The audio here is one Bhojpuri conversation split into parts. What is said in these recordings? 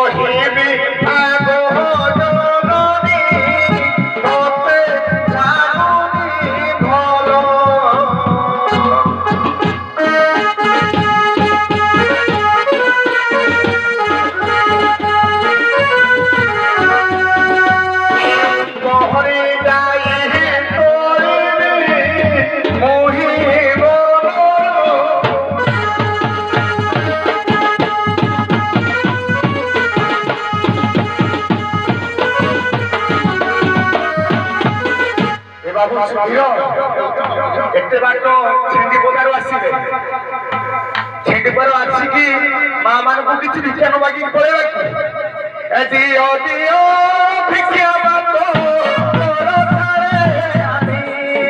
एते बाट छेंडीपदारू आसीबे छेंडीपदारू आसी मां मान को किछ भिक्षा नबाकी पड़ेबा कि ए दियो दियो भिक्षा बातो तोर थारे आनी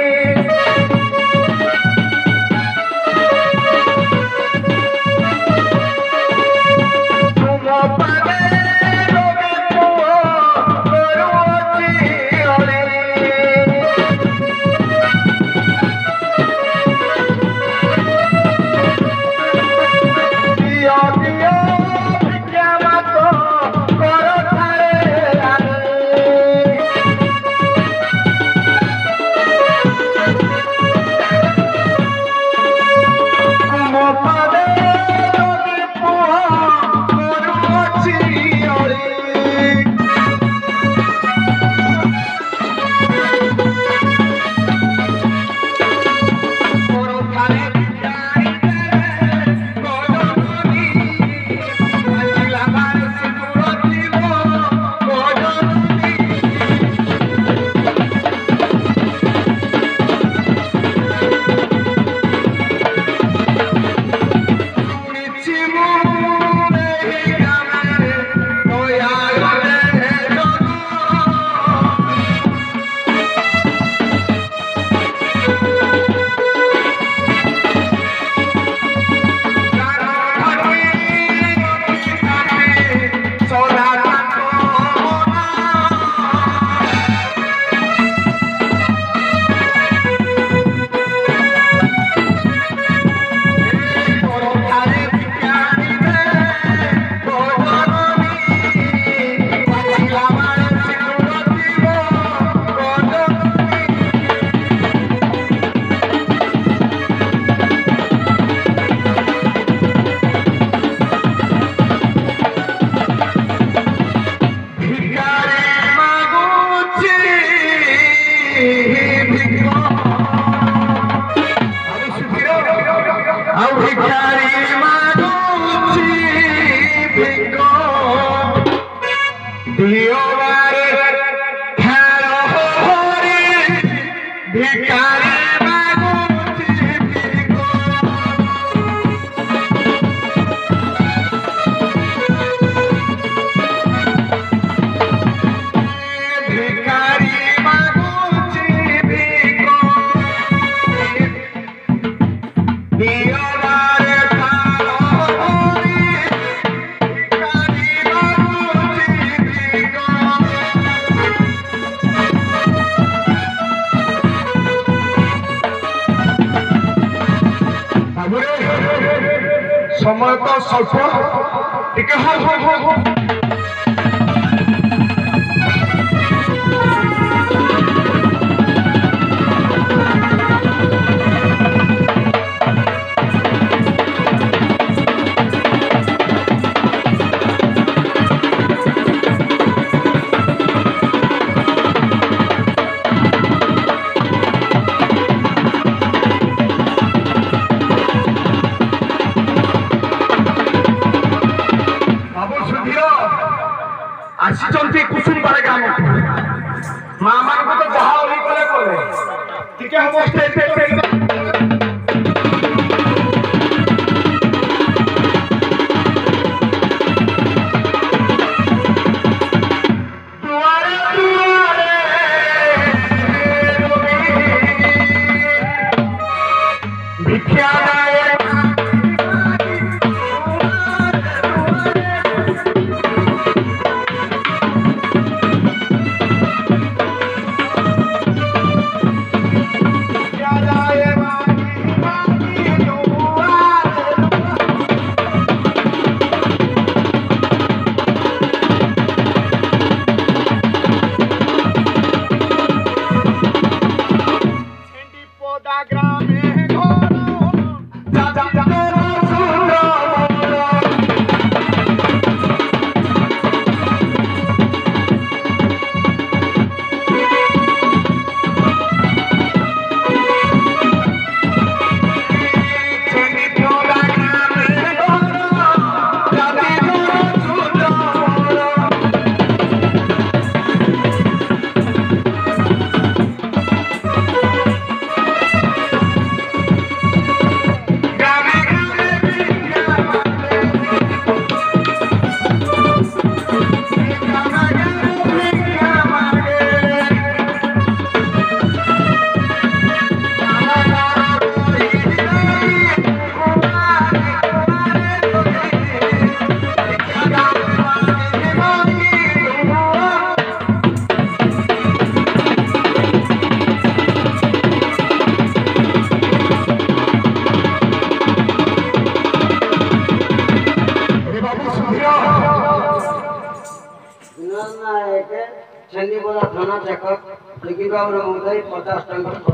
तुम पावे लोगे तुओ करूची हरी समय तो स्वल्प टिके आसी कुसुम बारे गाँव माँ मान को तो जहाँ कले टिके हम स्टेज Yeah. ଯାଇଛେ ଛେନ୍ଦିପଦା ଥାନା ଚେକଅପ୍ ଲିଖିବାବୁର ଉଦୟ 50 ଟଙ୍କା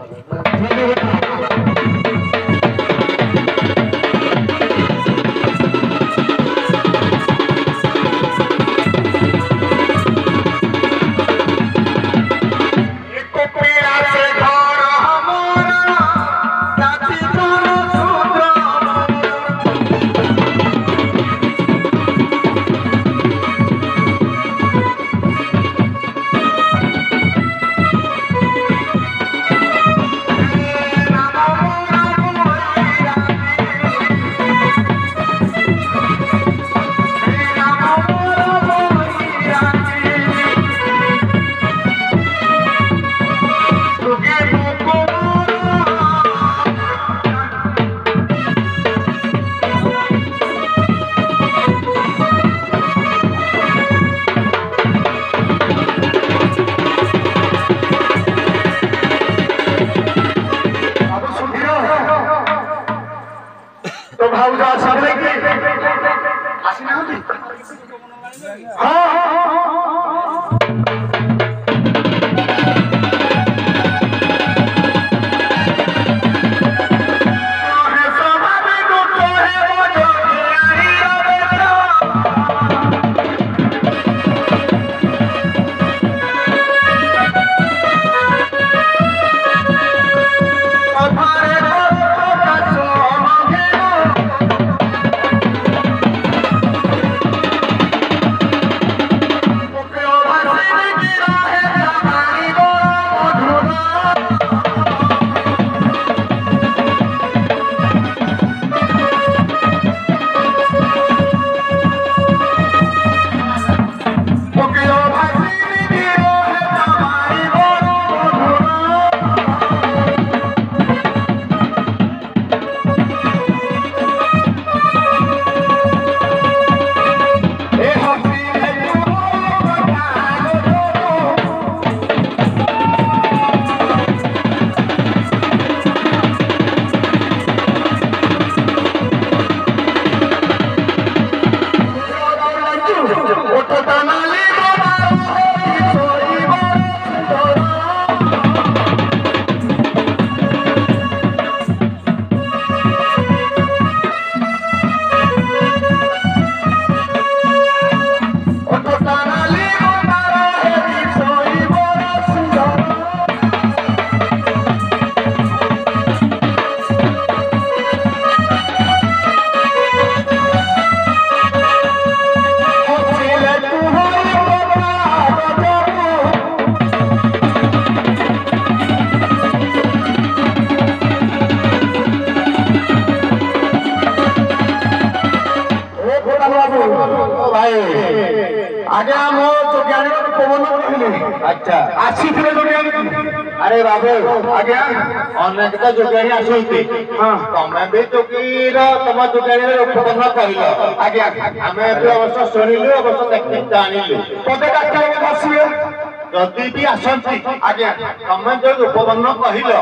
आगे मो जोगियानी पवन कहले अच्छा आसी थिले जोगियानी अरे बाबू आगे अनेक तो जोगियानी आसुती हां तमे भी जोगीर तम जोगियानी उपबंध कहलो आगे हमें भी अवश्य सुनिलु अवश्य देखि जानिलु पदे डाक्टर के आसीबे जदी भी आसंती आगे तमे जो उपबंध कहलो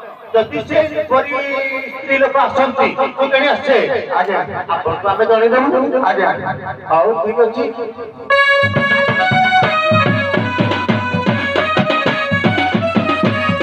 जदी से परी स्त्री लोक आसंती तो केनी आछे आगे आपन तो आमे जणी देबु आगे हाउ ठीक अछि